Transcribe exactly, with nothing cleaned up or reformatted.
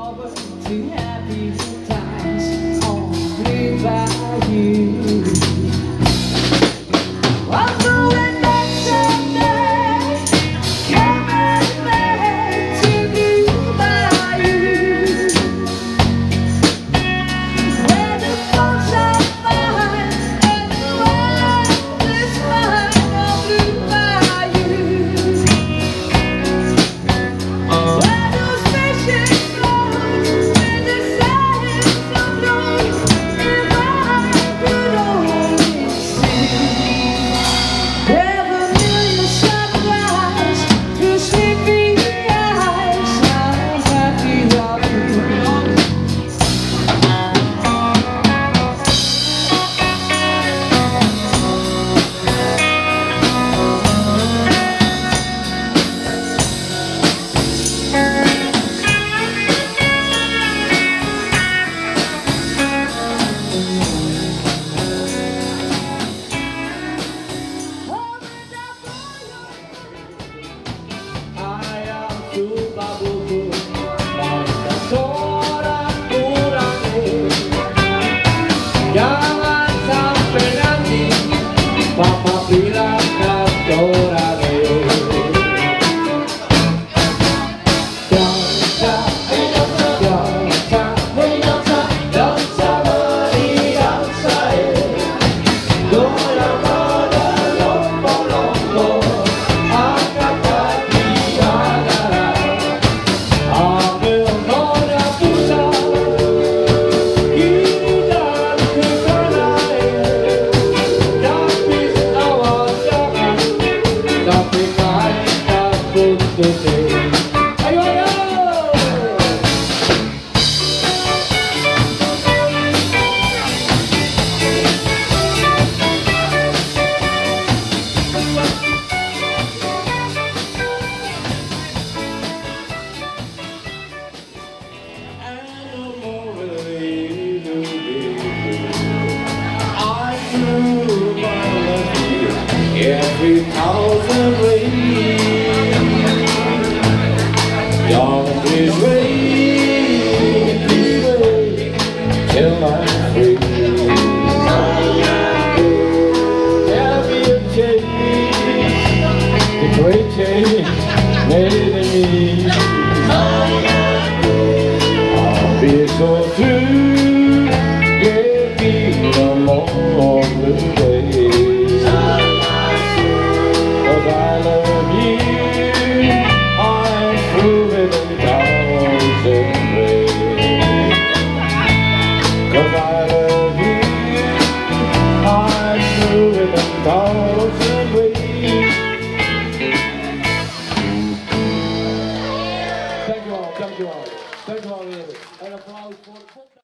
forward to happy times only by you. I'm going back someday, coming back to be by you. Where the folks are fine and the world is mine, all blue by you. Where those fishes float with the sands of noise, if I could only see. Where familiar sunrise through sleepy eyes, I'm happy of you. Jangan sampai nanti Papa bilang katorane. Dansa, dansa, dansa, dansa mari dansa Goyang pada lompo-lompo, angkat kaki negara. Ambil nona pusat ayo ayo. Every thousand ways, don't be wait, please wait till I'm free. There'll be a change, the great change made in me. I'll be so true, give me no more blue days. I love you, I'm through with a thousand ways. Cause I love you, I'm through with a thousand ways. Thank you all, thank you all, thank you all. An applaus for